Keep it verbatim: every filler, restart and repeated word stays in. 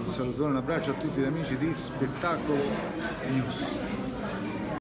Un salutone, un abbraccio a tutti gli amici di Spettacolo News.